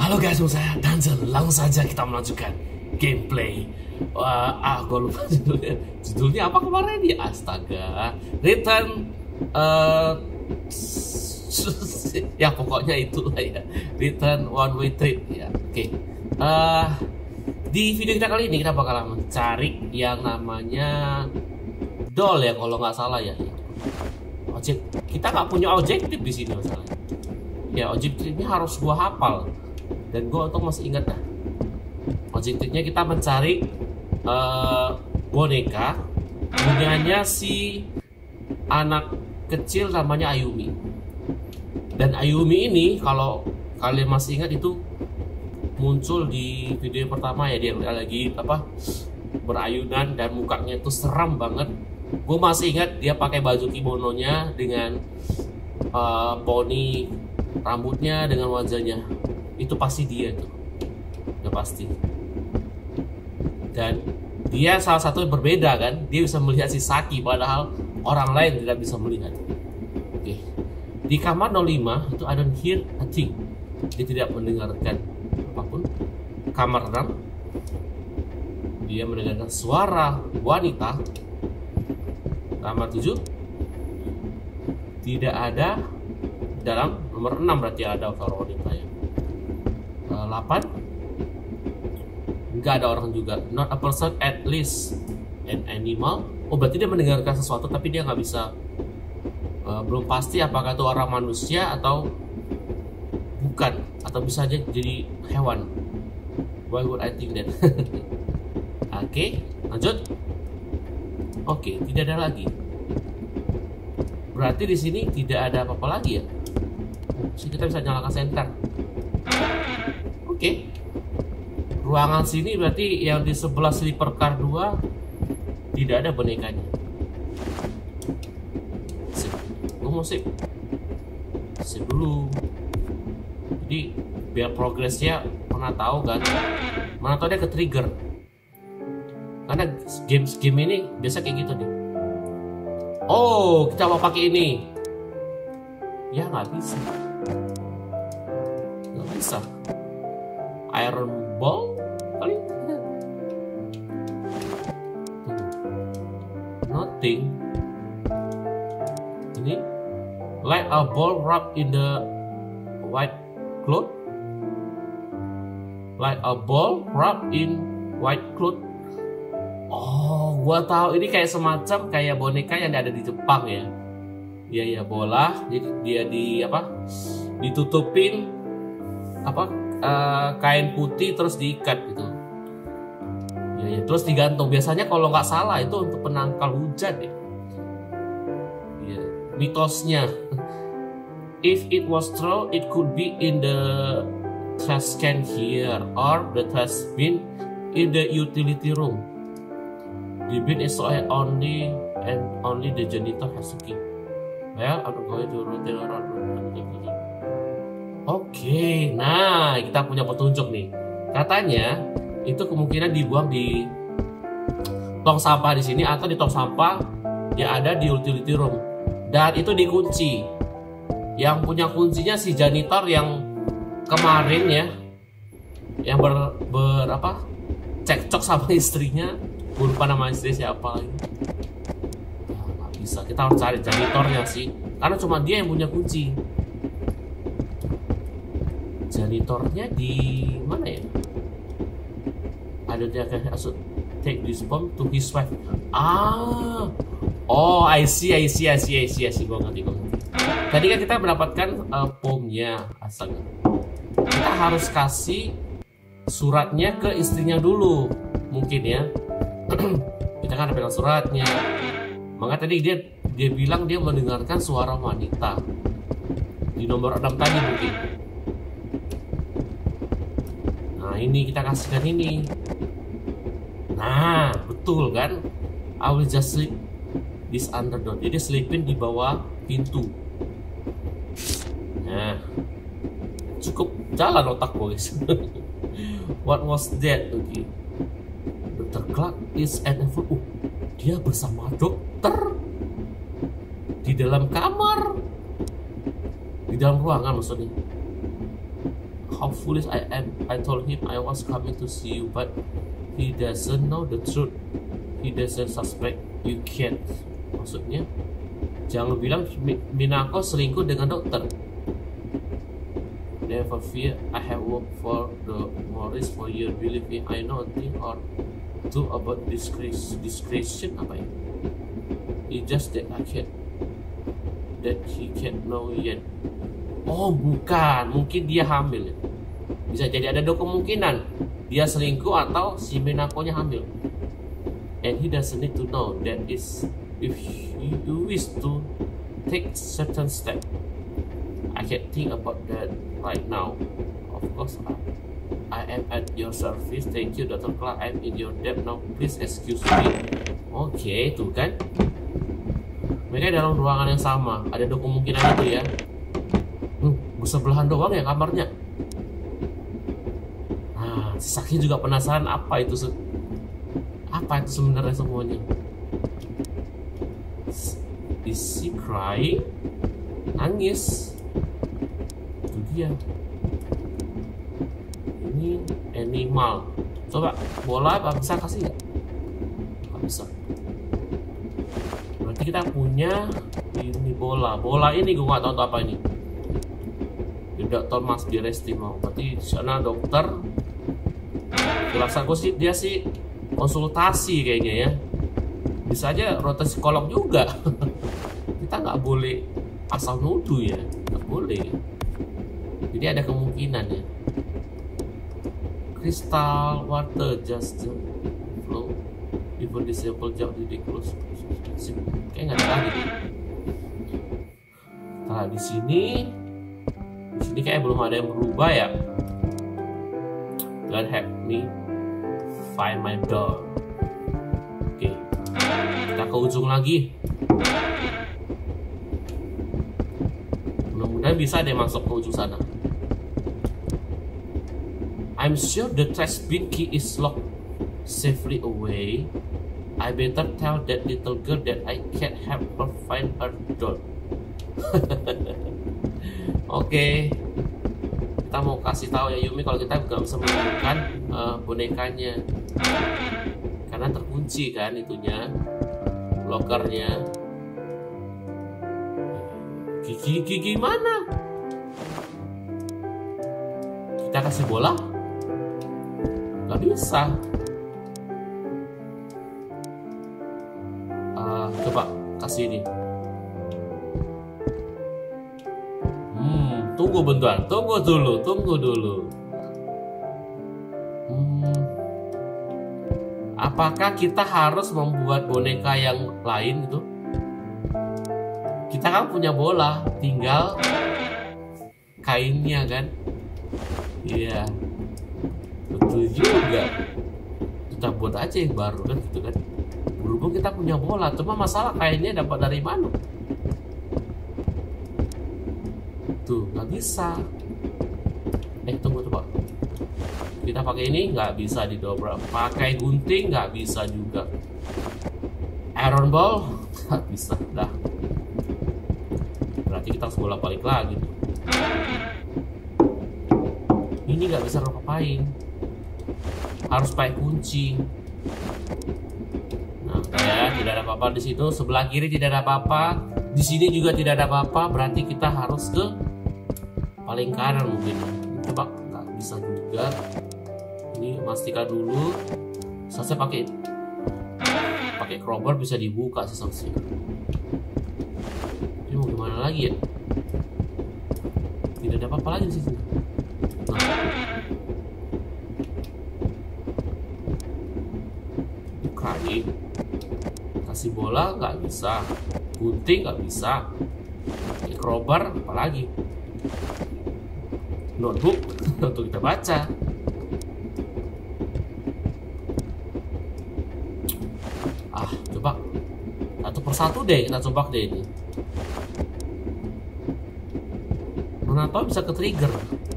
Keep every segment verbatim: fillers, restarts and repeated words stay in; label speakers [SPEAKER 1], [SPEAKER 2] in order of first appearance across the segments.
[SPEAKER 1] Halo guys, bersama saya Danzel. Langsung saja kita melanjutkan gameplay. Wah, ah, gue lupa judulnya. Judulnya apa kemarin ya? Astaga. Return. Uh, ya pokoknya itulah ya. Return one way trip ya. Oke. Okay. Uh, di video kita kali ini kita bakalan mencari yang namanya doll ya, kalau nggak salah ya. Objek kita nggak punya objektif di sini masalahnya. Ya objektifnya harus gua hafal. Dan gue untung masih ingat dah. Objektifnya kita mencari uh, boneka punyanya si anak kecil namanya Ayumi. Dan Ayumi ini kalau kalian masih ingat itu muncul di video yang pertama ya, dia lagi apa berayunan dan mukanya itu seram banget. Gue masih ingat dia pakai baju kimononya dengan uh, poni rambutnya dengan wajahnya. Itu pasti dia tuh, udah pasti. Dan dia salah satu yang berbeda kan, dia bisa melihat si Saki padahal orang lain tidak bisa melihat. Oke, di kamar nol lima itu I don't hear a thing, dia tidak mendengarkan apapun. Kamar enam dia mendengarkan suara wanita. Kamar tujuh tidak ada, dalam nomor enam berarti ada suara wanita ya. delapan nggak ada orang juga, not a person, at least an animal. Oh berarti dia mendengarkan sesuatu tapi dia nggak bisa, uh, belum pasti apakah itu orang manusia atau bukan, atau bisa aja jadi hewan. Why would I think that? Oke, okay, lanjut. Oke, okay, tidak ada lagi. Berarti di sini tidak ada apa-apa lagi ya. Sini kita bisa nyalakan senter. Oke, okay. Ruangan sini berarti yang di sebelah sleeper car dua tidak ada bonekanya. Sip, gue mau sip, sip dulu. Jadi biar progresnya pernah tahu kan, mana tahu dia ke trigger. Karena game-game ini biasa kayak gitu nih. Oh, kita mau pakai ini. Ya nggak bisa, nggak bisa. Iron ball kali. Nothing. Ini like a ball wrapped in the white cloth. Like a ball wrapped in white cloth. Oh, gua tahu ini kayak semacam kayak boneka yang ada di Jepang ya. Iya ya, bola. Jadi dia di apa? Ditutupin apa? Uh, kain putih terus diikat gitu ya, ya, terus digantung. Biasanya kalau nggak salah itu untuk penangkal hujan ya, ya mitosnya. If it was true, it could be in the trash can here or the trash bin in the utility room. The bin is so only and only the janitor has to keep. Well, I'm going to rotate around. Oke, nah kita punya petunjuk nih. Katanya itu kemungkinan dibuang di tong sampah di sini atau di tong sampah yang ada di utility room. Dan itu dikunci. Yang punya kuncinya si janitor yang kemarin ya, yang ber, ber apa cekcok sama istrinya. Gue lupa nama istri siapa lagi. Nah, nggak bisa. Kita harus cari janitornya sih, karena cuma dia yang punya kunci. Janitornya di mana ya? Ada dia kayak asut take this bomb to his wife. Ah, oh I see, I see, I see, I see, I see. Gue ngerti, gue ngerti. Tadi kan kita mendapatkan uh, bomnya, astaga. Kita harus kasih suratnya ke istrinya dulu, mungkin ya. Kita kan pegang suratnya. Maka tadi dia dia bilang dia mendengarkan suara wanita di nomor enam tadi mungkin. Nah ini kita kasihkan ini. Nah betul kan, I will just sleep this under door. Jadi sleepin di bawah pintu. Nah cukup jalan otak guys. What was that? Okay. Dokter Clark is at the uh, dia bersama dokter di dalam kamar, di dalam ruangan maksudnya. how foolish I am. I told him I was coming to see you, but he doesn't know the truth. He doesn't suspect you can't. Maksudnya, jangan bilang Minako selingkuh dengan dokter. Never fear, I have worked for the Morris for years. Believe me, I know a thing or two about discretion. Discretion apa ya? It's just that I can't, that he can't know yet. Oh bukan, mungkin dia hamil. Bisa jadi ada dua kemungkinan, dia selingkuh atau si Minako-nya hamil. And he doesn't need to know that is if you wish to take certain step. I can't think about that right now. Of course, I, I am at your service. Thank you, Doctor Clark. I'm in your debt now. Please excuse me. Oke, okay, tuh kan. Mereka dalam ruangan yang sama. Ada dua kemungkinan itu ya. Hmm, bersebelahan doang ya kamarnya. Nah, Saki juga penasaran apa itu apa itu sebenarnya semuanya. Is she crying? Nangis. Itu dia. Ini animal. Coba bola apa bisa kasih nggak? Nggak bisa. Berarti kita punya ini bola. Bola ini gue nggak tahu apa ini. Dokter must be resting mau. Berarti di sana dokter. Jelas aku sih dia sih konsultasi kayaknya ya. Bisa aja rotasi psikolog juga. Kita nggak boleh asal nuduh ya, nggak boleh. Jadi ada kemungkinan ya. Crystal water just flow. Even disabled job di close. Kayak nggak ada lagi. Nah di sini. Di sini kayak belum ada yang berubah ya. God help me find my door. Oke, kita ke ujung lagi. Mudah-mudahan bisa deh masuk ke ujung sana. I'm sure the trash bin key is locked safely away. I better tell that little girl that I can't help her find her door. Oke, okay. Kita mau kasih tahu ya Yumi kalau kita nggak bisa menemukan uh, bonekanya karena terkunci kan itunya, lokernya. Gigi gigi mana? Kita kasih bola? Nggak bisa. Uh, coba kasih ini. Tunggu bentar, tunggu dulu, tunggu dulu. Hmm, apakah kita harus membuat boneka yang lain itu? Kita kan punya bola, tinggal kainnya kan? Iya, betul juga. Kita buat aja yang baru kan gitu kan? Berhubung kita punya bola, cuma masalah kainnya dapat dari mana? Tuh nggak bisa. Eh tunggu coba. Kita pakai ini nggak bisa didobrak. Pakai gunting nggak bisa juga. Iron ball nggak bisa. Dah. Berarti kita harus bolak balik lagi. Ini nggak bisa ngapain. Harus pakai kunci. Nah ya tidak ada apa-apa di situ. Sebelah kiri tidak ada apa-apa. Di sini juga tidak ada apa-apa. Berarti kita harus ke paling kanan mungkin. Coba nggak bisa juga. Ini pastikan dulu. Saya pakai pakai crowbar bisa dibuka sih sausnya. Ini mau gimana lagi ya? Tidak ada apa-apa lagi di situ. Nah. Kali kasih bola nggak bisa, gunting nggak bisa, pakai crowbar apalagi. Notebook untuk kita baca. Ah, coba satu persatu deh kita coba deh ini. Mana tahu bisa ke trigger.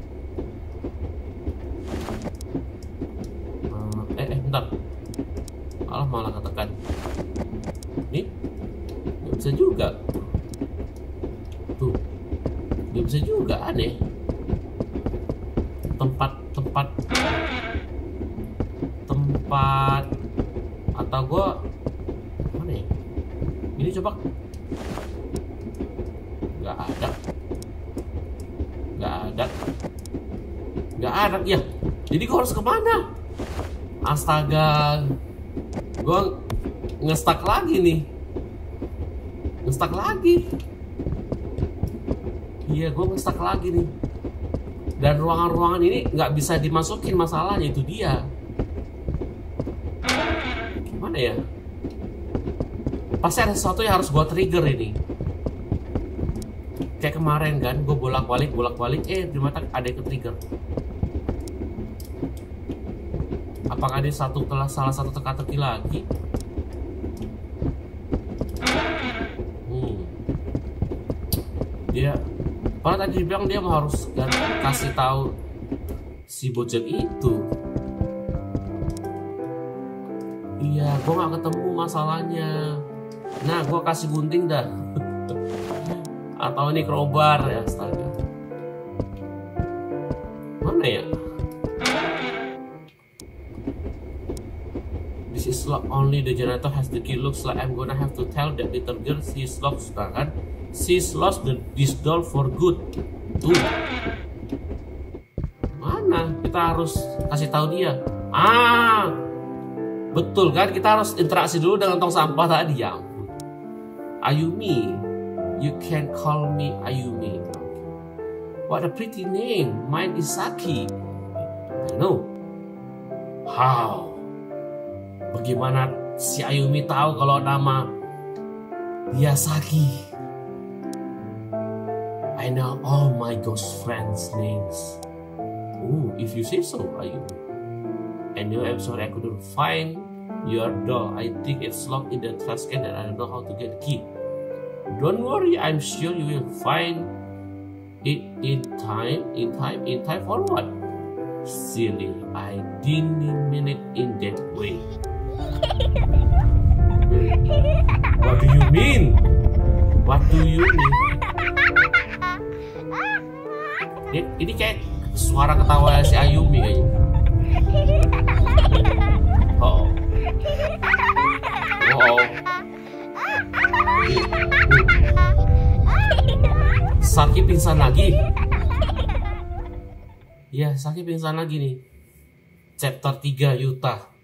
[SPEAKER 1] Eh, eh, bentar. Alah malah katakan. Nih, nggak bisa juga. Tuh, nggak bisa juga, aneh. tempat tempat atau gue mana ya? Ini coba nggak ada, nggak ada, nggak ada ya. Jadi gue harus kemana? Astaga, gue ngestak lagi nih, ngestak lagi. Iya, gue ngestak lagi nih. Dan ruangan-ruangan ini nggak bisa dimasukin, masalahnya itu dia. Gimana ya? Pasti ada sesuatu yang harus gue trigger ini. Kayak kemarin kan, gue bolak-balik, bolak-balik, eh ternyata ada yang ke-trigger. Apakah ini satu telah salah satu teka-teki lagi? Hmm. Dia, padahal tadi dibilang dia harus kasih tahu si bocil itu. Iya, gue nggak ketemu masalahnya. Nah, gue kasih gunting dah. Atau ini crowbar ya, astaga. Mana ya? This is locked, only the generator has the key. Looks like I'm gonna have to tell that little girl she's lost, kan? She's lost the, this doll for good. Tuh. Mana? Kita harus kasih tahu dia. Ah, betul kan? Kita harus interaksi dulu dengan tong sampah tadi ya. Ayumi, you can call me Ayumi. What a pretty name. Mine is Saki. I know. How? Bagaimana si Ayumi tahu kalau nama dia Saki? I know all my ghost friends' names. Oh, if you say so, Ayumi. Anyway, I'm sorry I couldn't find your doll. I think it's locked in the trash can and I don't know how to get the key. Don't worry, I'm sure you will find it in time, in time, in time for what? Silly, I didn't mean it in that way. What do you mean? What do you mean? Ini, ini kayak suara ketawa si Ayumi kayaknya. Oh. Oh. Saki pingsan lagi. Ya, Saki pingsan lagi nih. Chapter tiga Yuta.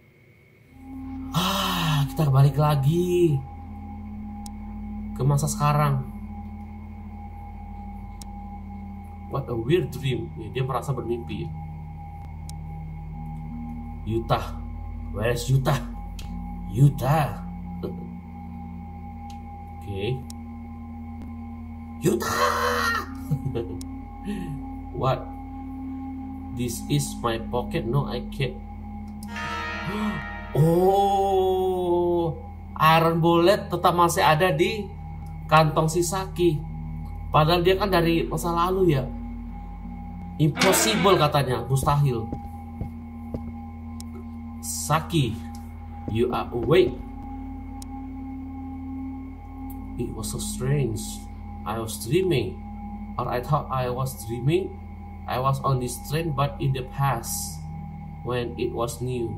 [SPEAKER 1] Ah, kita balik lagi ke masa sekarang. What a weird dream. Ya, dia merasa bermimpi. Yuta, where is Yuta? Yuta. Oke. Okay. Yuta. What? This is my pocket. No, I can't. Oh, Iron Bullet tetap masih ada di kantong si Saki. Padahal dia kan dari masa lalu ya. Impossible katanya, mustahil. Saki, you are awake. It was so strange. I was dreaming, or I thought I was dreaming. I was on this train, but in the past, when it was new.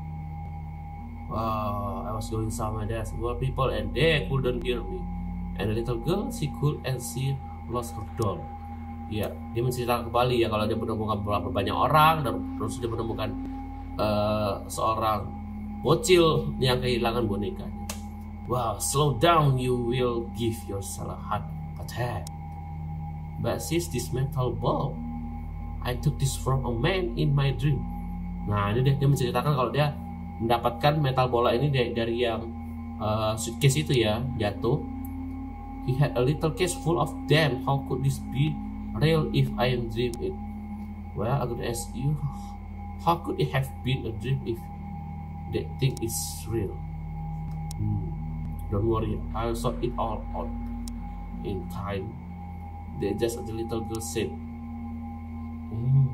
[SPEAKER 1] Wow, I was going somewhere there were people and they couldn't hear me. And the little girl, she could and she lost her doll. Ya, dia menceritakan kembali ya kalau dia menemukan beberapa banyak orang dan terus dia menemukan uh, seorang bocil yang kehilangan bonekanya. Wow, slow down, you will give yourself a heart attack. But since this metal ball, I took this from a man in my dream. Nah, ini dia, dia menceritakan kalau dia mendapatkan metal bola ini dari, dari yang uh, suitcase itu ya, jatuh. He had a little case full of them. How could this be real if I am dream it? Well, I could ask you, how could it have been a dream if that thing is real? Hmm. Don't worry, I'll sort it all out in time. They just the little girl said. Hmm.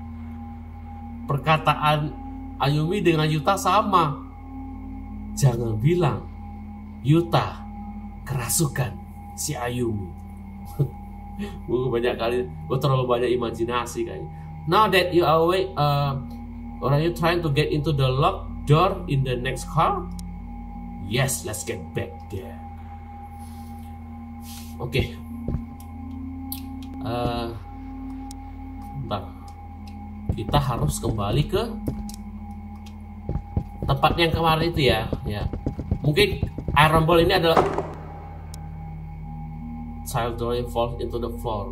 [SPEAKER 1] Perkataan Ayumi dengan Yuta sama. Jangan bilang Yuta kerasukan si Ayumi. Gue banyak kali, gue terlalu banyak imajinasi kayaknya. Now that you are awake, uh, or are you trying to get into the locked door in the next car? Yes, let's get back there. Oke. Okay. Uh, bentar. Kita harus kembali ke tempat yang kemarin itu ya. Ya. Mungkin iron ball ini adalah child door falls into the floor.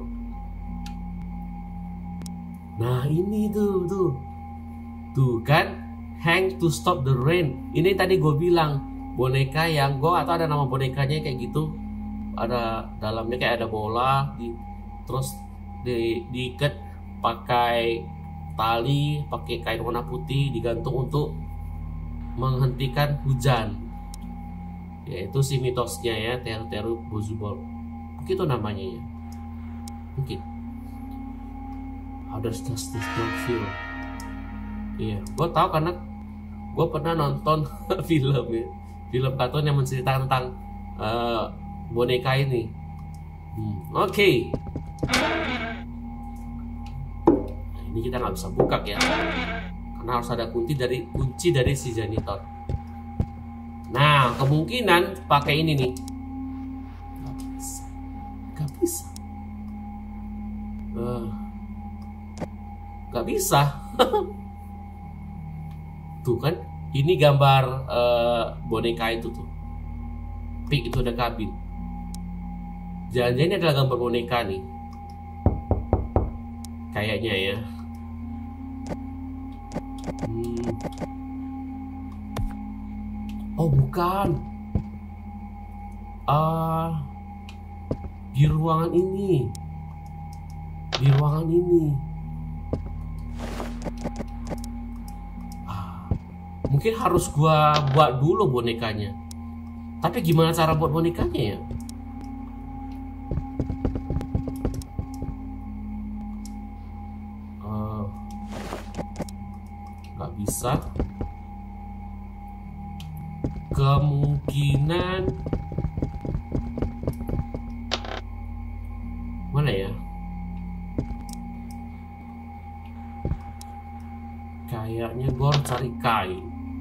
[SPEAKER 1] Nah ini tuh tuh tuh kan, hang to stop the rain. Ini tadi gue bilang boneka yang gue atau ada nama bonekanya kayak gitu, ada dalamnya kayak ada bola, di, terus di, diikat pakai tali, pakai kain warna putih, digantung untuk menghentikan hujan. Yaitu si mitosnya ya, Teru Teru Bozubol. Begitu namanya ya. Mungkin. How does this dog feel? Iya, gue tahu karena gue pernah nonton film ya, film kartun yang menceritakan tentang uh, boneka ini. Hmm, Oke, okay. Nah, ini kita nggak bisa buka ya, karena harus ada kunci dari kunci dari si janitor. Nah, kemungkinan pakai ini nih. Gak bisa, gak bisa. Uh, gak bisa. Tuh kan, ini gambar uh, boneka itu tuh. Pik itu ada kabin. Jangan-jangan ini adalah gambar boneka nih. Kayaknya ya. Hmm. Oh bukan. Uh, di ruangan ini. Di ruangan ini. Mungkin harus gua buat dulu bonekanya. Tapi gimana cara buat bonekanya ya? Uh, gak bisa. Kemungkinan mana ya? Kayaknya gua harus cari kain.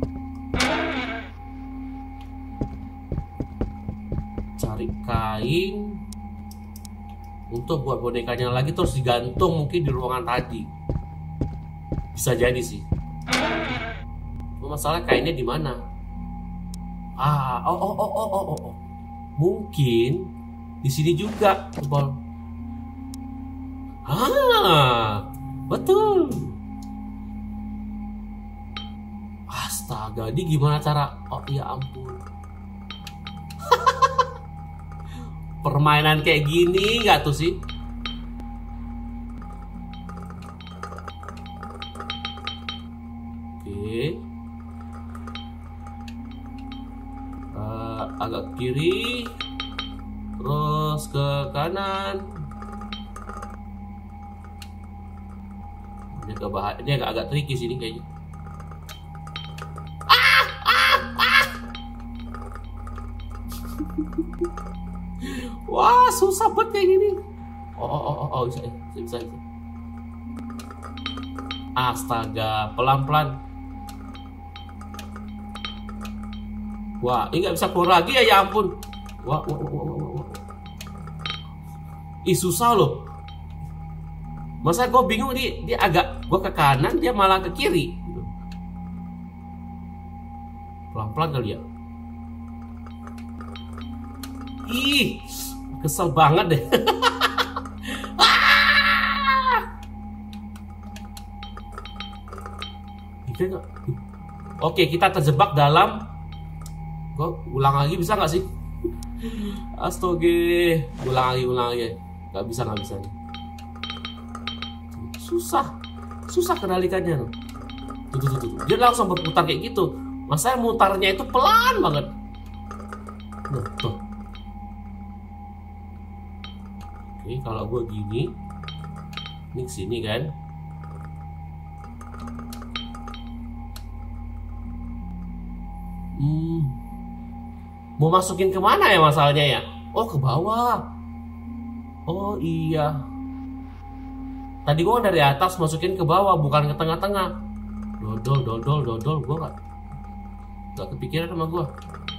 [SPEAKER 1] Cari kain untuk buat bonekanya lagi, terus digantung mungkin di ruangan tadi. Bisa jadi sih. Masalah kainnya di mana? Ah, oh oh oh oh oh oh. Mungkin di sini juga, Bol. Ah, betul. Astaga, ini gimana cara? Oh ya ampun. Permainan kayak gini nggak tuh sih? Oke. Uh, agak kiri, terus ke kanan. Ini agak bahaya, ini agak agak tricky sini kayaknya. Wah, susah banget kayak gini. Oh, oh, oh, oh, oh bisa, bisa, bisa. Astaga, pelan-pelan. Wah, ini nggak bisa keluar lagi ya, ya ampun. Wah, wah, wah, wah, wah, wah. Ih, susah loh. Masa gue bingung nih, dia agak gue ke kanan, dia malah ke kiri. Pelan-pelan kali ya. Ih, kesel banget deh. Oke, kita terjebak dalam. Gue ulang lagi bisa nggak sih? Astaga, ulang lagi, ulang lagi. Gak bisa, nggak bisa nih. Susah, susah kendalikannya. Tuh, tuh, tuh, tuh. Dia langsung berputar kayak gitu. Masa mutarnya itu pelan banget. Tuh, tuh. Oke, kalau gue gini, ini kesini kan. Hmm, mau masukin kemana ya masalahnya ya? Oh, ke bawah. Oh iya. Tadi gua dari atas masukin ke bawah, bukan ke tengah-tengah. Dodol, dodol, dodol. Gua nggak nggak kepikiran sama gua.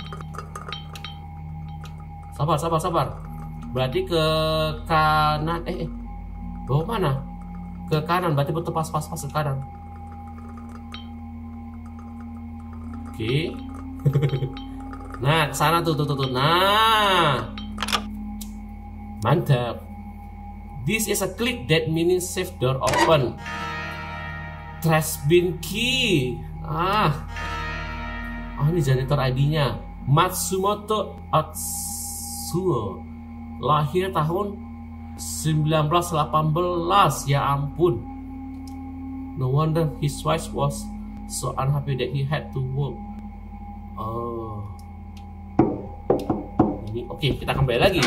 [SPEAKER 1] Sabar, sabar, sabar. Berarti ke kanan. Eh, eh. Bawah mana? Ke kanan. Berarti betul pas-pas-pas ke kanan. Oke. Nah, ke sana tuh, tuh, tuh, tuh. Nah. Mantap. This is a click that means safe door open. Trash bin key. Ah. Oh, ini janitor I D-nya. Matsumoto Atsuo. Lahir tahun sembilan belas delapan belas. Ya ampun. No wonder his wife was so unhappy that he had to work. Oh. Ini oke, okay, kita kembali lagi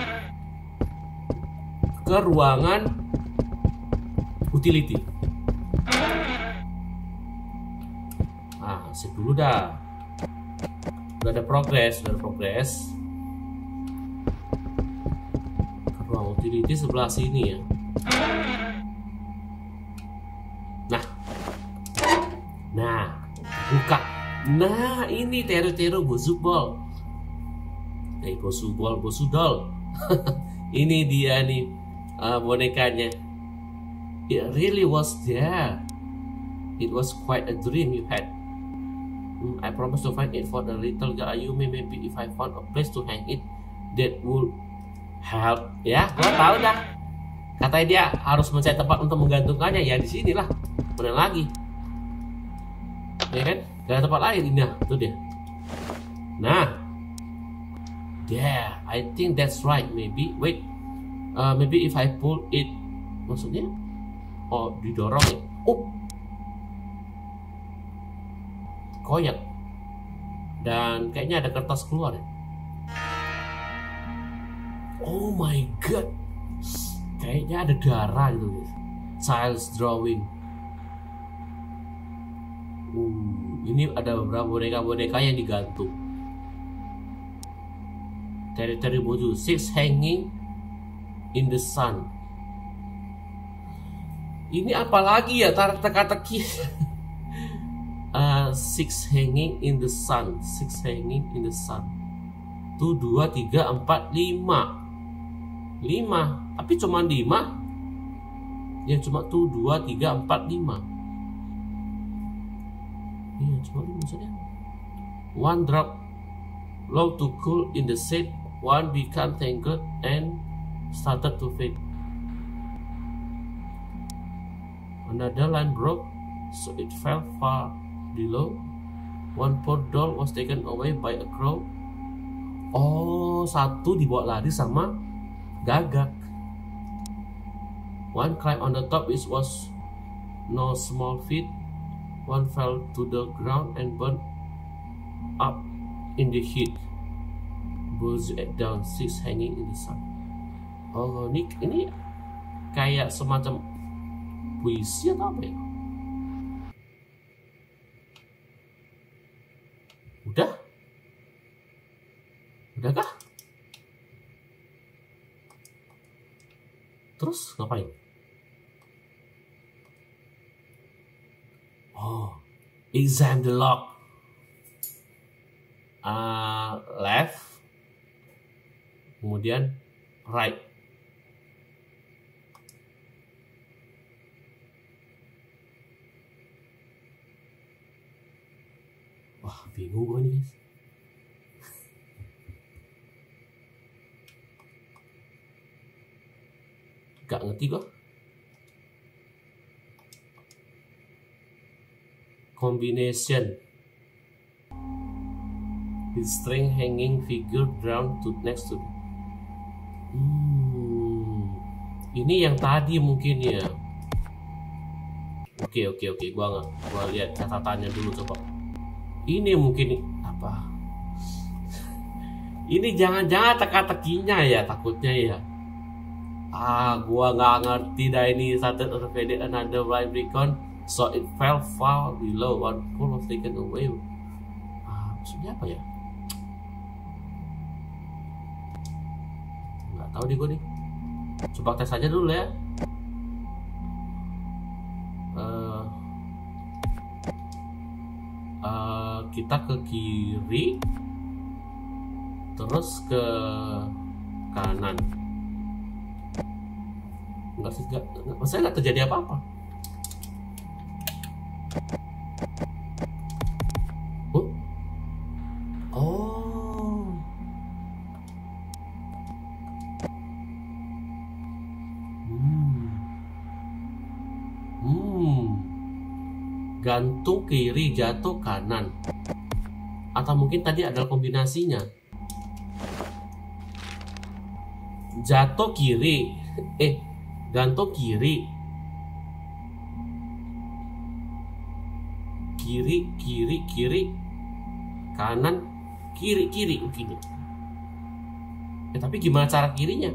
[SPEAKER 1] ke ruangan utility. Nah, sip dulu dah. Udah ada progres, udah ada progres. Ke ruang utility sebelah sini ya. Nah, nah, buka. Nah, ini teru-teru bosubol. Eh, bosubol, bosudol. Ini dia nih. Uh, bonekanya. It really was there. It was quite a dream you had. Mm, I promise to find it for the little girl Ayumi. Maybe if I found a place to hang it, that would help. Ya, gua tahu dah. Katanya dia harus mencari tempat untuk menggantungkannya. Ya di sinilah. Mana lagi? Ya kan? Gak ada tempat lain. Nah, itu dia. Nah, yeah, I think that's right. Maybe wait. Uh, maybe if I pull it, maksudnya, oh didorong ya, oh, koyak, dan kayaknya ada kertas keluar ya. Oh my god, kayaknya ada darah gitu guys. Child's drawing. Uh, ini ada beberapa boneka-boneka yang digantung. Teritori Boju, six hanging in the sun. Ini apa lagi ya teka-teki? uh, six hanging in the sun, six hanging in the sun. Tuh dua, tiga, empat, lima, lima. Tapi cuma lima. Yang cuma tuh dua, tiga, empat, lima. Iya cuma lima maksudnya. One drop low to cool in the shade. One became tangled and started to fade. Another line broke, so it fell far below. One poor doll was taken away by a crow. Oh, satu dibawa lari sama gagak. One climbed on the top, which was no small feat. One fell to the ground and burned up in the heat. Both down, six hanging in the sun. Oh, ini, ini kayak semacam puisi atau apa ya? Udah? Udahkah? Terus ngapain? Oh, examine the lock. Uh, left, kemudian right. Wah, bingung gue nih guys. Gak ngerti gue. Combination. With string hanging figure drawn to next to. Hmm, ini yang tadi mungkin ya. Oke oke oke, gua nggak, gua lihat catatannya dulu coba. Ini mungkin apa? Ini jangan-jangan teka-tekinya ya, takutnya ya. Ah, gua nggak ngerti dah ini. Started evaded another blind beacon, so it fell far below. One pole was taken away. Ah, maksudnya apa ya? Nggak tahu deh gua nih. Coba tes aja dulu ya. kita ke kiri, terus ke kanan. Enggak sih, enggak, maksudnya nggak terjadi apa-apa. Oh, oh, hmm, hmm, gantung kiri, jatuh kanan, atau mungkin tadi adalah kombinasinya. Jatuh kiri, eh, gantung kiri, kiri, kiri, kiri, kanan, kiri, kiri, begini. Ya, tapi gimana cara kirinya?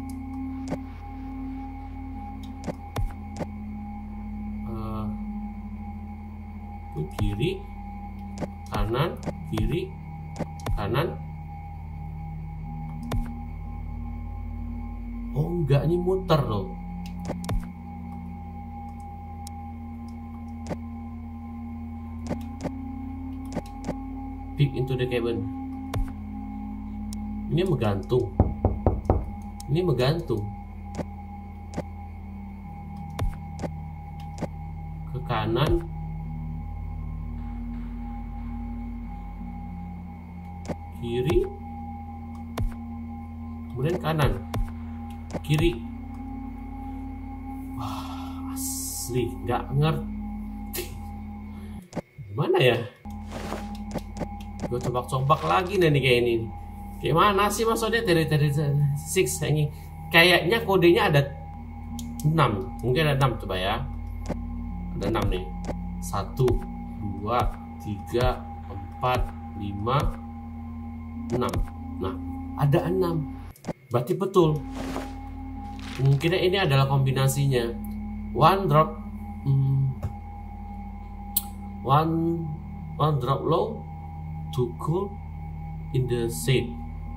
[SPEAKER 1] Uh, kiri, kanan, kiri, kanan. Oh enggak, ini muter loh. Peek into the cabin. Ini menggantung. Ini menggantung. Ke kanan. Kiri. Kemudian kanan. Kiri. Wah, asli nggak ngerti. Gimana ya? Gue coba-coba lagi nih kayak ini. Kayak mana sih maksudnya dari dari six ini? Kayaknya kodenya ada enam. Mungkin ada enam, coba ya. Ada enam nih. Satu, dua, tiga, empat, lima, enam. Nah, ada enam. Berarti betul. Mungkin ini adalah kombinasinya. One drop, hmm, one one drop low to cool in the shade,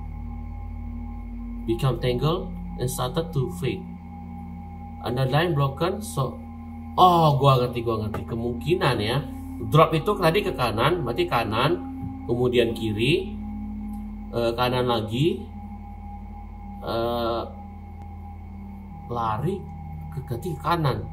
[SPEAKER 1] become tangled and started to fade. Underline broken, so oh gua ngerti gua ngerti kemungkinan ya. Drop itu tadi ke kanan, berarti kanan, kemudian kiri, eh, kanan lagi, eh, lari ke ganti ke kanan,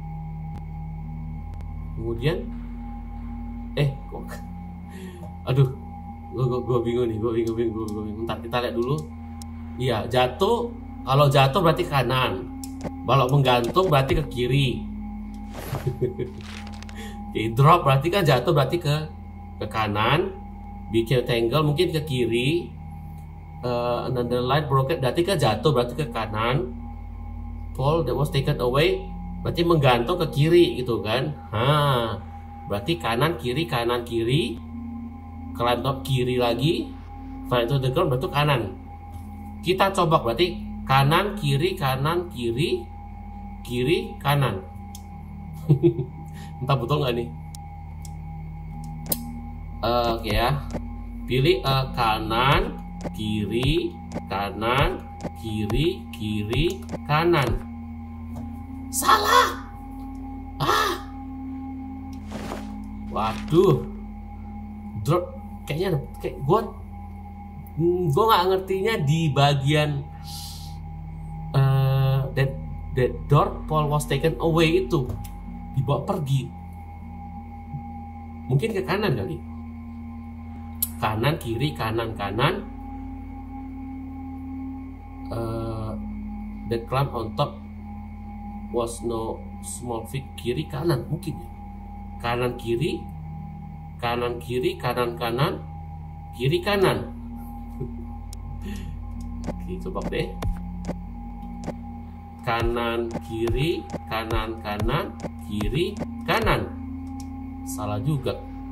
[SPEAKER 1] kemudian eh kok aduh gue gue bingung nih gue bingung bingung gue bingung ntar kita lihat dulu. Iya, jatuh, kalau jatuh berarti kanan, kalau menggantung berarti ke kiri. Oke, drop berarti kan jatuh berarti ke ke kanan, bikin tangle mungkin ke kiri, uh, another light broken berarti kan jatuh berarti ke kanan. Fall that was taken away berarti menggantung ke kiri gitu kan. Ha, berarti kanan kiri kanan kiri, climb top kiri lagi, fall into the ground berarti kanan. Kita coba berarti kanan kiri kanan kiri kiri kanan. Entah betul nggak nih? Uh, Oke okay ya, pilih uh, kanan kiri kanan kiri kiri kanan. Salah. Ah. Waduh. Drop kayaknya kayak gue gue nggak ngertinya di bagian uh, that that door Paul was taken away itu dibawa pergi. Mungkin ke kanan kali. Kanan kiri kanan kanan. Uh, the climb on top was no small feet. Kiri kanan mungkin ya. Kanan kiri kanan kiri kanan kanan kiri kanan. Oke, coba deh. Kanan kiri kanan kanan kiri kanan. Salah juga.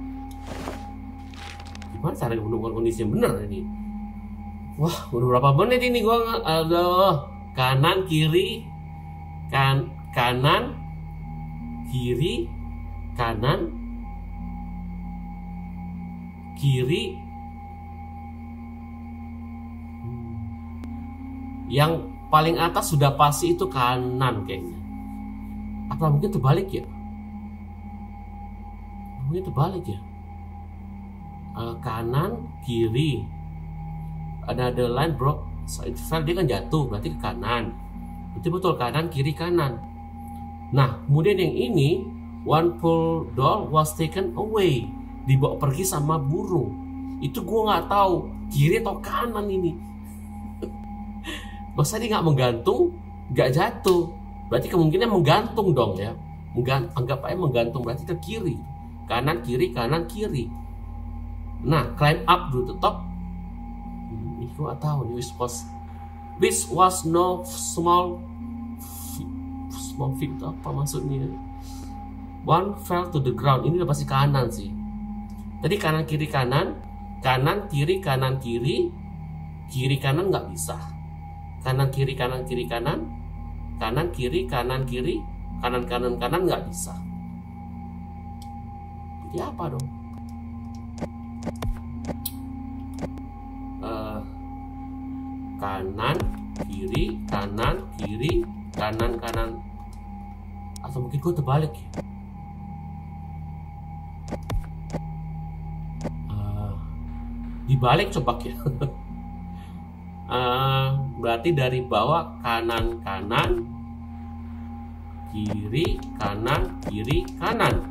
[SPEAKER 1] Gimana cara menemukan kondisi yang benar ini? Wah, udah berapa menit ini gua? Aduh, kanan kiri kan kanan kiri kanan kiri. Yang paling atas sudah pasti itu kanan kayaknya. Apa mungkin terbalik ya? Mungkin terbalik ya. uh, kanan kiri. Another line broke, so it fell, dia kan jatuh, berarti ke kanan. Berarti betul kanan kiri kanan. Nah kemudian yang ini, one poor doll was taken away, dibawa pergi sama burung. Itu gue nggak tahu kiri atau kanan ini. Masa dia nggak menggantung, nggak jatuh? Berarti kemungkinan menggantung dong ya. Menggant anggap aja menggantung, berarti ke kiri. Kanan kiri kanan kiri. Nah climb up to the top. Hmm, ini gue nggak tahu nih. Which was, which was no small small feet, apa maksudnya? One fell to the ground. Ini udah pasti kanan sih. Tadi kanan kiri kanan, kanan kiri kanan kiri, kiri kanan nggak bisa. Kanan kiri kanan kiri kanan, kanan kiri kanan kiri, kanan kanan kanan nggak bisa. Jadi apa dong? Uh, kanan kiri kanan kiri kanan kanan, atau mungkin gue terbalik ya. Uh, dibalik coba ya. Uh, berarti dari bawah kanan kanan kiri kanan kiri kanan.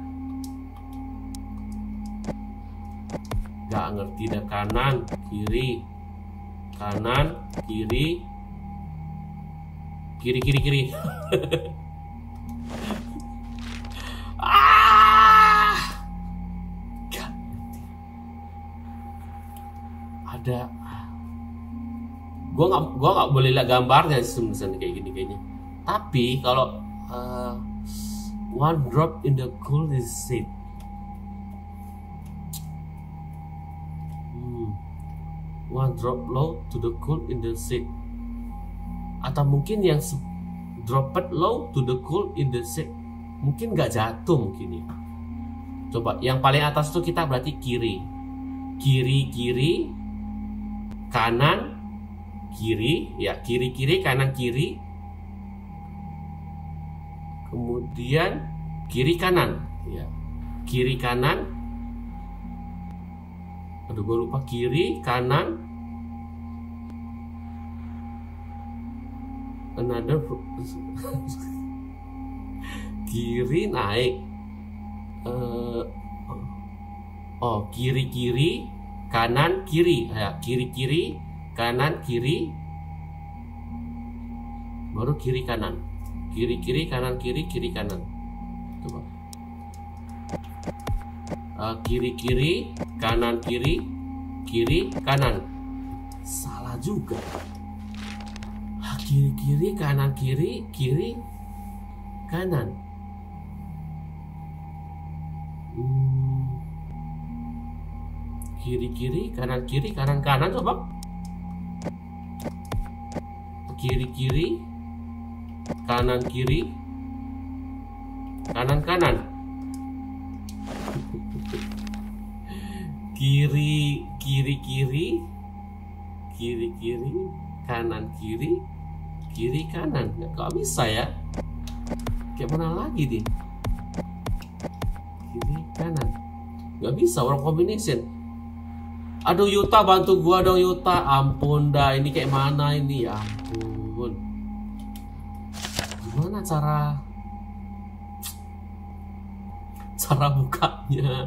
[SPEAKER 1] Gak ngerti dah. Kanan kiri kanan kiri kiri kiri kiri. Ah, gak ngerti. Ada. Gue nggak gua nggak boleh lihat gambarnya misalnya kayak gini kayaknya. Tapi kalau uh, one drop in the cool sea, hmm, one drop low to the cool in the sea, atau mungkin yang dropped low to the cool in the sea, mungkin nggak jatuh mungkin ya. Coba yang paling atas tuh kita berarti kiri, kiri kiri, kanan kiri ya, kiri kiri kanan kiri, kemudian kiri kanan ya, kiri kanan, aduh gue lupa, kiri kanan, another kiri naik, uh, oh kiri kiri kanan kiri ya, kiri kiri kanan kiri, baru kiri kanan, kiri kiri kanan kiri kiri kanan. Coba uh, kiri kiri kanan kiri kiri kanan, salah juga. uh, kiri kiri kanan kiri kiri kanan. hmm. Kiri kiri kanan kiri kanan kanan, coba kiri kiri kanan kiri kanan kanan, kiri kiri kiri kiri kiri kanan kiri kiri kanan. Nggak bisa ya, kayak mana lagi deh, kiri kanan nggak bisa, orang combination. Aduh Yuta, bantu gua dong Yuta. Ampun dah, ini kayak mana ini ya ampun. Gimana cara cara bukanya?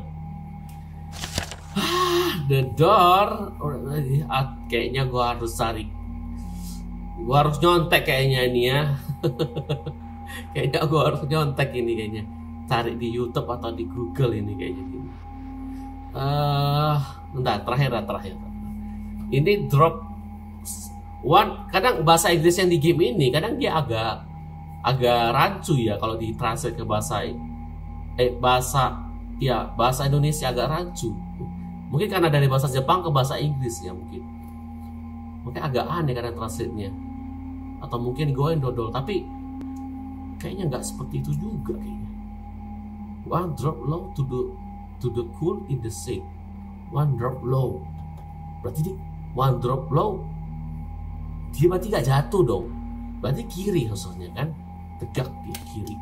[SPEAKER 1] Ah, the door. Ah, kayaknya gua harus cari. Gua harus nyontek kayaknya ini ya. Kayaknya gua harus nyontek ini kayaknya. Cari di YouTube atau di Google ini kayaknya gini. Eh, uh, entar terakhir terakhir. Ini drop one. Kadang bahasa Inggris yang di game ini kadang dia agak agak rancu ya kalau ditranslate ke bahasa eh bahasa ya bahasa Indonesia agak rancu. Mungkin karena dari bahasa Jepang ke bahasa Inggris ya mungkin. Mungkin agak aneh kadang translate-nya. Atau mungkin gue yang dodol, tapi kayaknya nggak seperti itu juga kayaknya. One drop low to the to the cool in the sea. One drop low. Berarti di one drop low. Dia berarti gak jatuh dong. Berarti kiri harusnya kan. Tegak di kiri.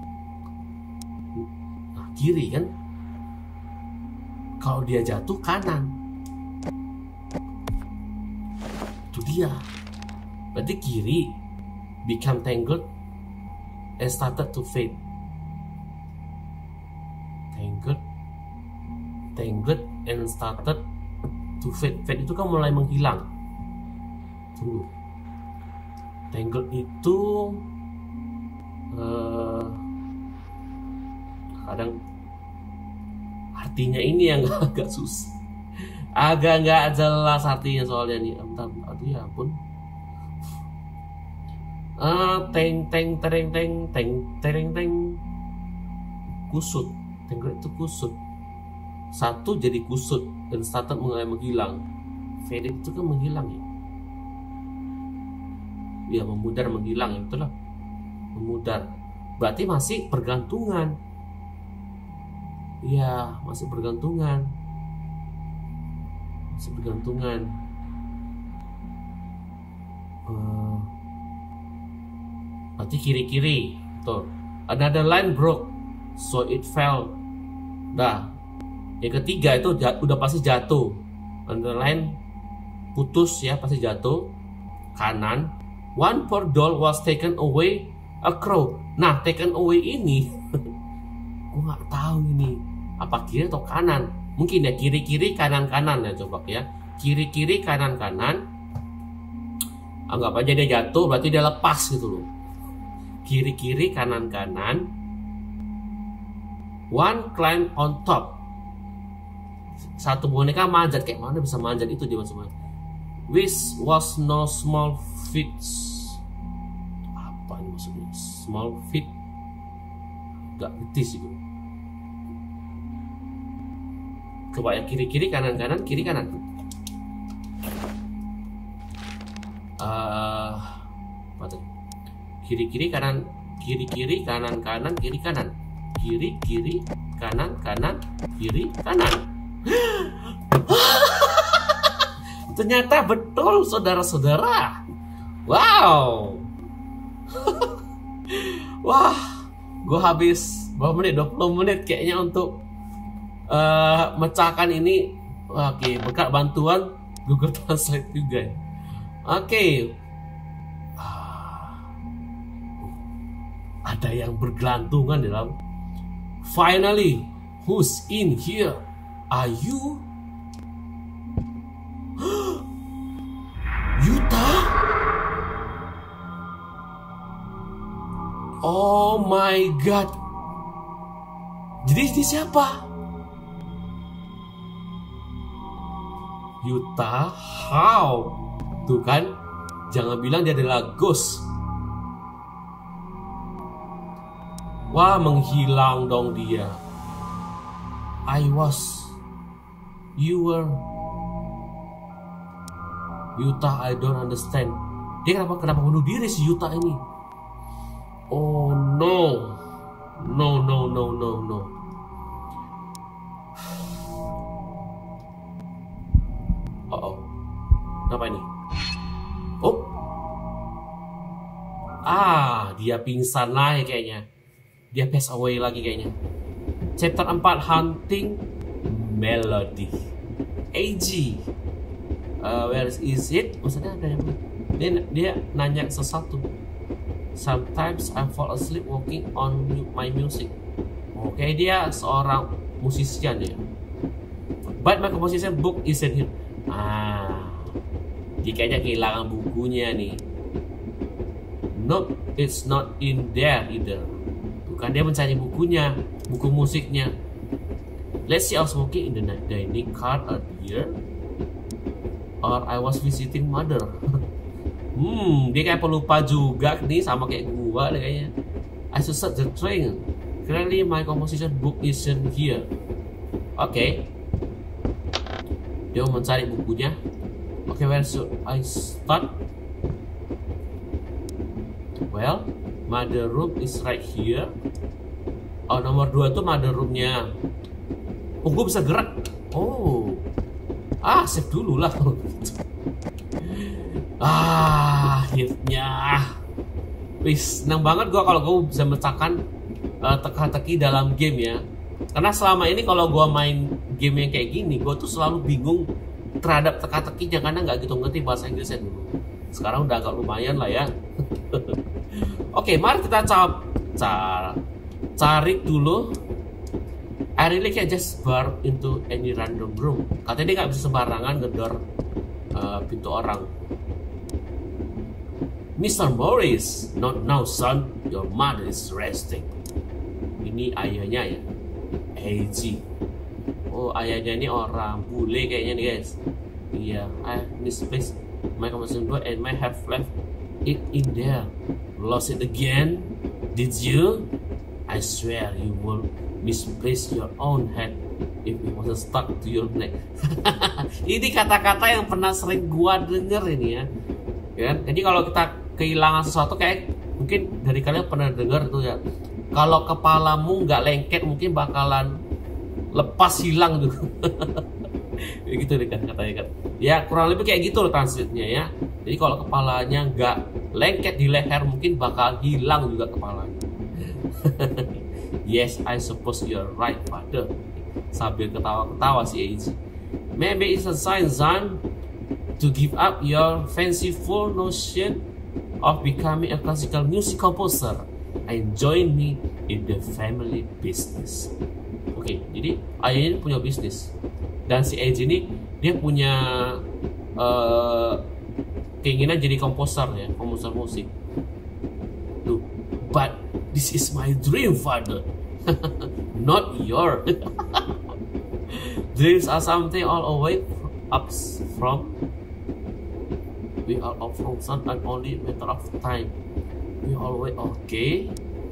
[SPEAKER 1] Nah kiri kan. Kalau dia jatuh kanan. Itu dia. Berarti kiri become tangled and started to fade. Tangled, tangled and started to fade. Fade itu kan mulai menghilang. Tunggu. Tangled itu uh, kadang artinya ini yang agak susah, agak nggak jelas artinya soalnya nih. Bentar, aduh ya ampun. Ah, teng teng tereng teng teng tereng teng kusut. Tangled itu kusut. Satu jadi kusut dan started mulai menghilang. Fade itu kan menghilang ya. Ya memudar menghilang ya, betul lah. Memudar. Berarti masih bergantungan. Iya, masih bergantungan. Masih bergantungan. Uh, berarti kiri-kiri. Tuh. Another line broke, so it fell. Nah, yang ketiga itu udah pasti jatuh. Another line putus ya, pasti jatuh. Kanan. One poor doll was taken away a crow. Nah, taken away ini, gue nggak tahu ini apa kiri atau kanan. Mungkin ya kiri-kiri kanan-kanan ya, coba ya. Kiri-kiri kanan-kanan. Anggap aja dia jatuh, berarti dia lepas gitu loh. Kiri-kiri kanan-kanan. One climb on top. Satu boneka manjat, kayak mana bisa manjat itu dia maksudnya. Which was no small feat. Apa ini maksudnya? Small feat. Gak ngerti sih gue. Coba ya, kiri-kiri kanan-kanan, kiri kanan. Uh, apa tuh? Kiri-kiri kanan, kiri-kiri kanan-kanan, kiri kanan. Kiri-kiri kanan-kanan, kiri kanan. Ternyata betul, saudara-saudara. Wow. Wah, gue habis berapa menit? dua puluh menit kayaknya untuk uh, mecahkan ini. Oke, berkat bantuan Google Translate juga ya. Oke. Uh, ada yang bergelantungan di dalam. Finally, who's in here? Are you? Yuta? Oh my god. Jadi ini siapa? Yuta? How? Tuh kan, jangan bilang dia adalah ghost. Wah, menghilang dong dia. I was. You were. Yuta, I don't understand. Dia kenapa kenapa bunuh diri si Yuta ini? Oh no, no no no no no. Oh, oh. Apa ini? Oh, ah, dia pingsan lagi kayaknya. Dia pass away lagi kayaknya. Chapter empat, Hunting Melody. A G. Uh, where is it? Maksudnya ada yang dia, dia nanya sesuatu. Sometimes I fall asleep walking on my music. Oke, okay, dia seorang musisian ya. But my composition book isn't here. Ah, dia kayaknya kehilangan bukunya nih. Nope, it's not in there either. Bukan, dia mencari bukunya, buku musiknya. Let's see, I was walking in the dining car earlier. Or I was visiting mother. Hmm, dia kayak pelupa juga nih, sama kayak gua deh kayaknya. I should start the train. Clearly my composition book isn't here. Oke. Okay. Dia mau mencari bukunya. Oke, okay, where should I start? Well, mother room is right here. Oh, nomor dua itu mother roomnya. Oh, gua bisa gerak. Oh. Ah, save dulu lah. Ah, akhirnya. Wis, senang banget gue kalau gue bisa mecahkan uh, teka-teki dalam game ya. Karena selama ini kalau gue main game yang kayak gini, gue tuh selalu bingung terhadap teka-tekinya karena nggak gitu ngerti bahasa Inggrisnya dulu. Sekarang udah agak lumayan lah ya. Oke, mari kita cap car cari dulu. I really can just burst into any random room. Katanya dia nggak bisa sembarangan ngedor uh, pintu orang. Mister Morris, not now son, your mother is resting. Ini ayahnya ya, A G. Oh, ayahnya ini orang bule kayaknya nih guys. Iya, I misplaced my conversation book and might have left it in there. Lost it again? Did you? I swear you will misplace your own head if it wasn't stuck to your neck. Ini kata-kata yang pernah sering gua denger ini ya. Ya, jadi kalau kita kehilangan sesuatu kayak mungkin dari kalian pernah dengar tuh ya. Kalau kepalamu nggak lengket mungkin bakalan lepas hilang juga. Gitu deh kan katanya kan. Ya kurang lebih kayak gitu loh translate-nya ya. Jadi kalau kepalanya nggak lengket di leher mungkin bakal hilang juga kepalanya. Yes, I suppose you're right, father. Sambil ketawa-ketawa si A G. Maybe it's a sign, son, to give up your fanciful notion of becoming a classical music composer and join me in the family business. Oke, okay, jadi ayahnya punya bisnis dan si A G ini dia punya uh, keinginan jadi komposer ya, komposer musik. Tuh, but this is my dream, father. Not your. Dreams are something all away up from. We are all from sun and only matter of time. We always okay.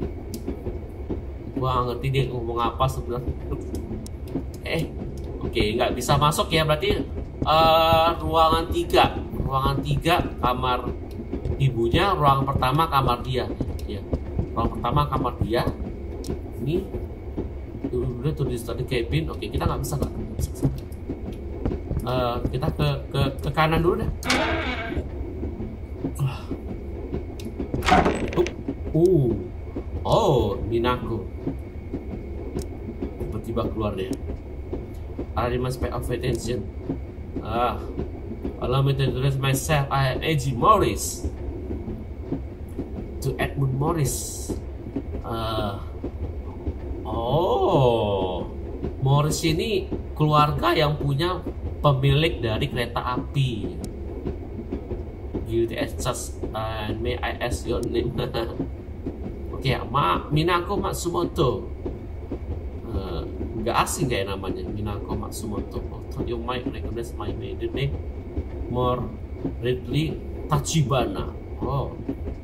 [SPEAKER 1] Gua ngerti dia ngomong apa sebenarnya. Eh, oke, okay, nggak bisa masuk ya berarti uh, ruangan tiga, ruangan tiga kamar ibunya, ruangan pertama kamar dia. Ya, ruangan pertama kamar dia. Ini udah tulis tadi cabin. Oke, kita nggak bisa nggak bisa. Uh, kita ke, ke ke kanan dulu dah. Uh, oh, Minako tiba-tiba keluar dia. I must pay off attention. Ah, allow me to introduce myself. I am A G Morris. To Edmund Morris. Uh, oh, Morris ini keluarga yang punya pemilik dari kereta api. Guilty as charged, and may I ask your name? Oke, okay, Ma Minako Matsumoto. Uh, nggak asing kayak namanya Minako Matsumoto. Oh, you might recognize my maiden name more readily, Tachibana. Oh,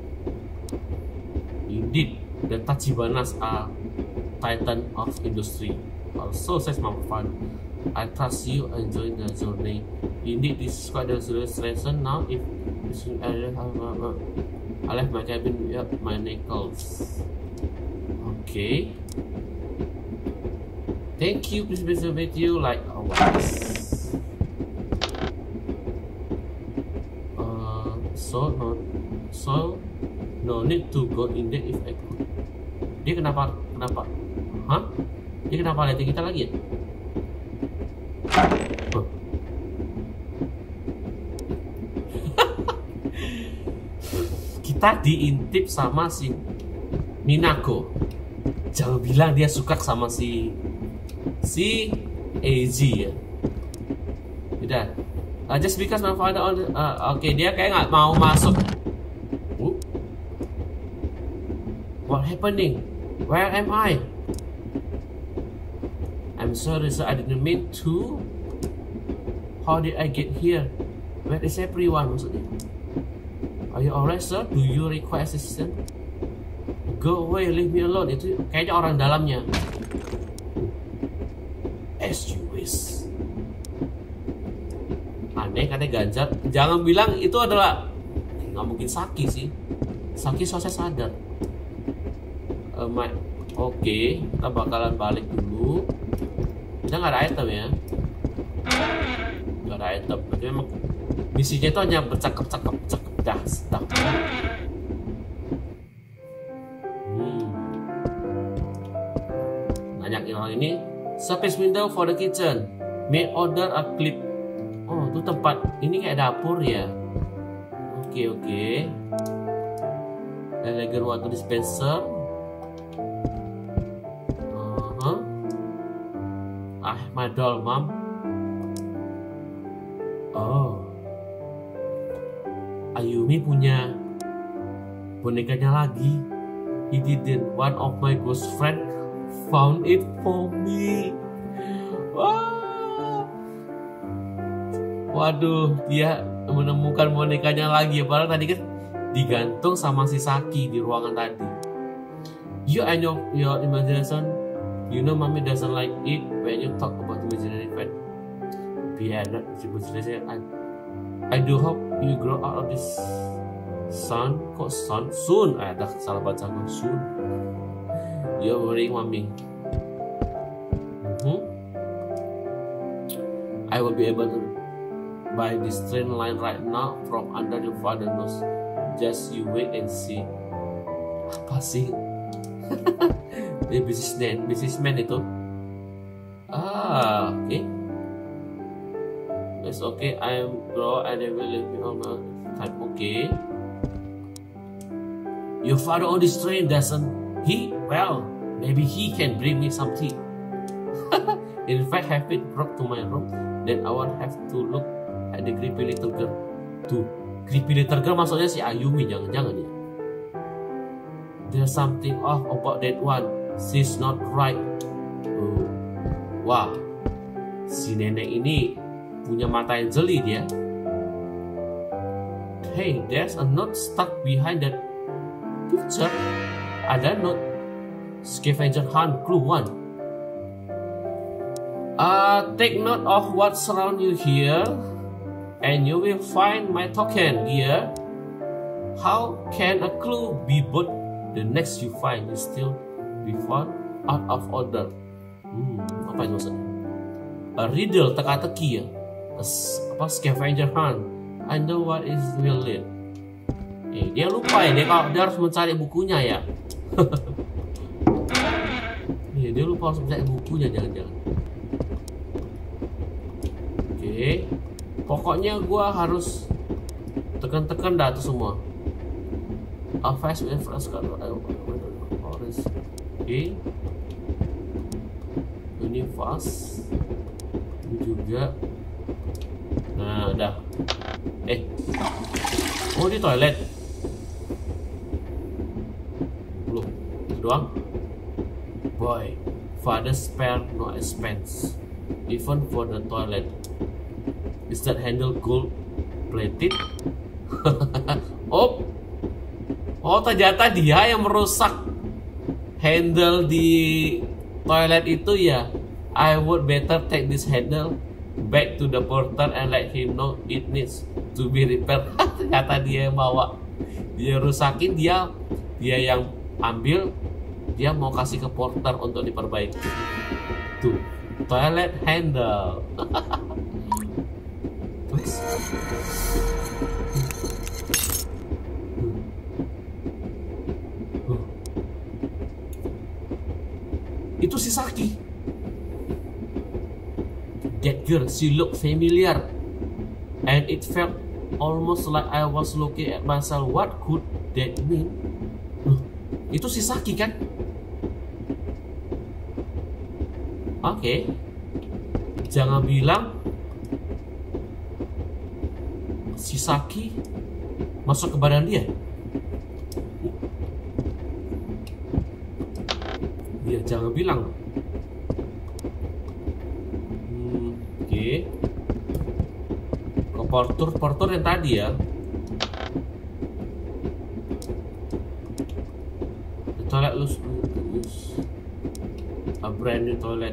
[SPEAKER 1] indeed, the Tachibanas are titan of industry. Also, says my father, I trust you enjoy the journey. Indeed, this is quite a serious lesson now. If I left my cabin with my nickels. Okay. Thank you. Please visit with you like always. Uh, so no, so no need to go in there if I could. Dia kenapa? Kenapa? Hah? Dia kenapa liatin kita lagi ya? Huh. Kita diintip sama si Minako. Jangan bilang dia suka sama si si A G ya. Udah. Uh, just because my father on uh, oke okay, dia kayak nggak mau masuk. Uh. What happening? Where am I? I'm sorry, sir. I didn't mean to. How did I get here? Where is everyone? Maksudnya? Are you alright, sir? Do you require assistance? Go away, leave me alone. Itu kayaknya orang dalamnya. As you wish. Aneh katanya Ganjar. Jangan bilang itu adalah, nggak mungkin Saki sih. Saki soalnya sadar. Uh, my... Oke, okay, kita bakalan balik dulu. Kita nggak ada item ya. Nggak ada item. Tapi memang misinya itu hanya bercakap-cakap, cakap dah, dah. Hmm. Banyak orang ini. Service window for the kitchen. May order a clip. Oh, itu tempat. Ini kayak dapur ya. Oke. Oke, oke. Elegant water dispenser. Uh-huh. Ah, my doll, mom. Oh. Ayumi punya bonekanya lagi. He didn't. One of my ghost friend found it for me. Wah. Waduh, dia menemukan bonekanya lagi. Padahal tadi kan digantung sama si Saki di ruangan tadi. You and your, your imagination, you know mommy doesn't like it when you talk about imaginary friend. Biar not imagination. I, I do hope you grow out of this son. Kok son? Soon. Ah, dah salah baca gue. Soon. You're worrying mommy. Mm-hmm. I will be able to buy this train line right now from under your father's nose. Just you wait and see. Apa sih? Ini businessman, businessman itu. Ah, oke. Okay. It's okay. I'm grow and I will leave you on my time. Okay. Your father on this train doesn't he? Well, maybe he can bring me some tea. In fact, have it brought to my room. Then I will have to look at the creepy little girl. Tuh, creepy little girl maksudnya si Ayumi, jangan-jangan ya. There's something off about that one. She's not right. Oh. Wah, si nenek ini punya mata yang jeli dia. Hey, there's a note stuck behind that picture. Ada note. Scavenger hunt clue one. Uh, take note of what's around you here, and you will find my token here. How can a clue be both the next you find is still be found out of order? Hmm, apa itu maksudnya? A riddle, teka-teki ya. A, apa scavenger hunt. I know what is real it. Eh, dia lupa ya, dia, kalau dia harus mencari bukunya ya. eh, dia lupa harus mencari bukunya, jangan-jangan. Oke, pokoknya gua harus tekan-tekan dah tuh semua. A fast with fresh color. Orange. Oke. Ini fast. Ini juga. Nah, udah. Eh. Oh, di toilet. Belum. Itu doang. Boy, father spare no expense, even for the toilet. Is that handle gold plated? oh, oh ternyata dia yang merusak handle di toilet itu ya. I would better take this handle back to the porter and let him know it needs to be repaired. Ternyata dia yang bawa, dia rusakin, dia dia yang ambil, dia mau kasih ke porter untuk diperbaiki. Tuh, toilet handle. Itu si Saki. That girl, she looked familiar, and it felt almost like I was looking at myself. What could that mean? Loh, itu si Saki kan? Oke, okay. Jangan bilang si Saki masuk ke badan dia. Iya, jangan bilang. Hmm, Oke, okay. Ke porter, porter yang tadi ya. The toilet looks a brand new toilet.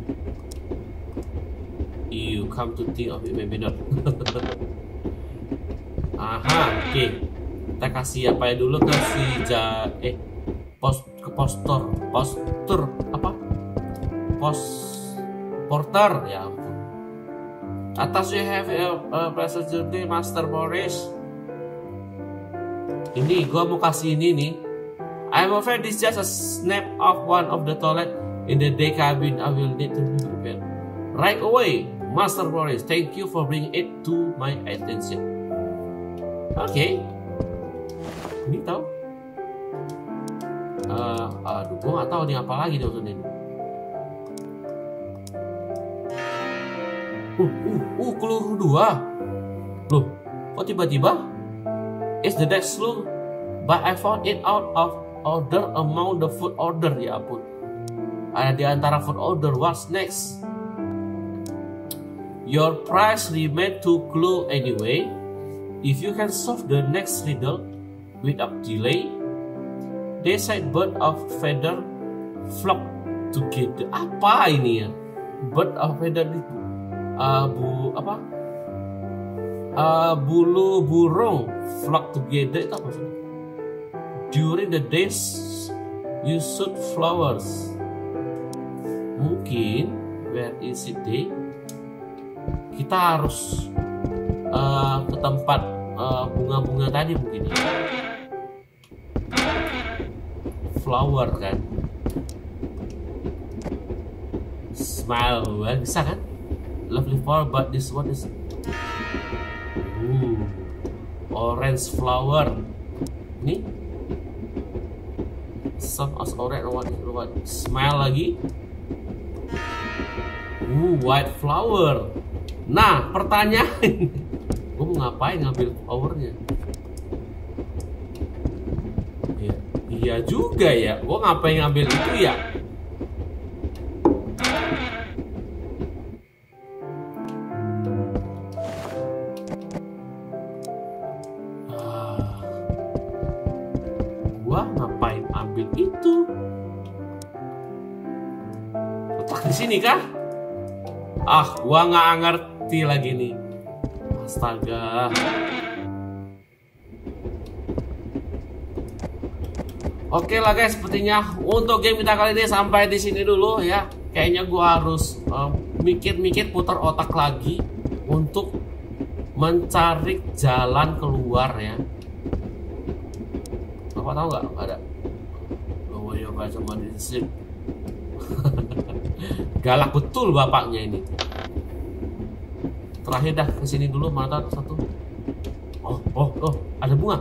[SPEAKER 1] You come to think of it, maybe not. Aha, oke. Okay. Kita kasih apa ya dulu ke si ja eh pos ke postor, postur apa? Pos porter ya ampun. Atas you have a, a passenger Master Boris. Ini gua mau kasih ini nih. I'm afraid this just a snap of one of the toilet in the day cabin. I will need to be prepared right away, Master Boris. Thank you for bringing it to my attention. Oke, okay. Ini tahu? Uh, aduh, gue nggak tahu nih apa lagi nih maksudnya. Uh, uh, uh, keluar dua. Loh, kok tiba-tiba? Is the desk slow? But I found it out of order among the food order. Ya ampun. Ada di antara food order. What's next? Your price remain too low anyway. If you can solve the next riddle without delay, they said bird of feather flock together. Apa ini ya? Bird of feather itu uh, bu apa? Uh, bulu burung flock together itu apa sih? During the days you shoot flowers. Mungkin where is it day? Kita harus uh, ke tempat bunga-bunga uh, tadi mungkin ya. Flower kan, smile, well, bisa kan? Lovely flower, but this one is uh, orange flower. Ini some as orange, what, what? Smile lagi. Uh, white flower. Nah, pertanyaan, gue mau ngapain ngambil flowernya? Ya, iya juga ya, gue ngapain ngambil itu ya? Ah, gue ngapain ambil itu? Letak di sini kah? Ah, gue nggak ngerti lagi nih. Astaga. Oke lah guys, sepertinya untuk game kita kali ini sampai di sini dulu ya. Kayaknya gua harus mikir-mikir, um, putar otak lagi untuk mencari jalan keluar ya. Bapak tahu nggak? Ada. Oh ya, baca madisip. Galak betul bapaknya ini. Terakhir dah kesini dulu, mana satu. Oh, oh, oh, ada bunga.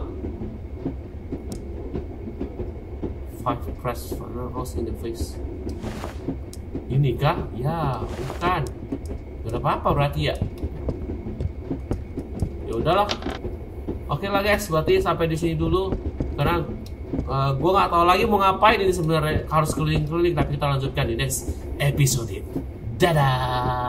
[SPEAKER 1] Five press rose in the face. Ini kah? Ya, bukan. Gak ada apa-apa berarti ya. Ya udahlah. Oke lah guys, berarti sampai di sini dulu. Karena uh, gue nggak tahu lagi mau ngapain ini sebenarnya. Harus keliling-keliling, tapi kita lanjutkan di next episode. Dadah.